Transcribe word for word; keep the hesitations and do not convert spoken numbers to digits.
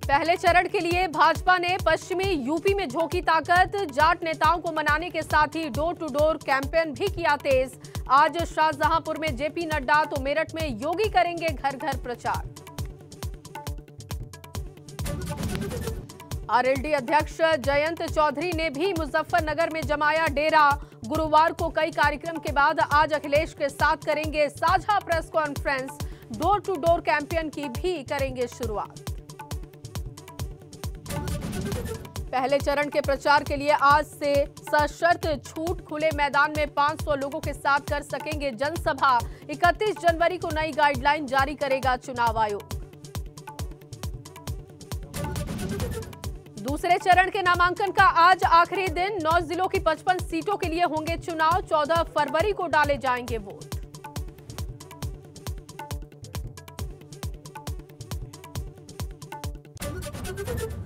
पहले चरण के लिए भाजपा ने पश्चिमी यूपी में झोंकी ताकत। जाट नेताओं को मनाने के साथ ही डोर टू डोर कैंपेन भी किया तेज। आज शाहजहांपुर में जेपी नड्डा तो मेरठ में योगी करेंगे घर घर प्रचार। आरएलडी अध्यक्ष जयंत चौधरी ने भी मुजफ्फरनगर में जमाया डेरा। गुरुवार को कई कार्यक्रम के बाद आज अखिलेश के साथ करेंगे साझा press conference. Door to door campaign की भी करेंगे शुरुआत। पहले चरण के प्रचार के लिए आज से सशर्त छूट। खुले मैदान में पाँच सौ लोगों के साथ कर सकेंगे जनसभा। इकतीस जनवरी को नई गाइडलाइन जारी करेगा चुनाव आयोग। दूसरे चरण के नामांकन का आज आखिरी दिन। नौ जिलों की पचपन सीटों के लिए होंगे चुनाव। चौदह फरवरी को डाले जाएंगे वोट।